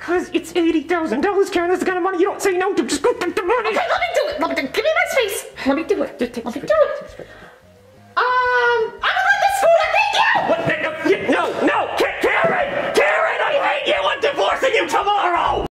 Because it's $80,000, Karen. That's the kind of money you don't say no to. Just go take the money. Okay, let me do it. Give me my space. Let me do it. Just take Let me do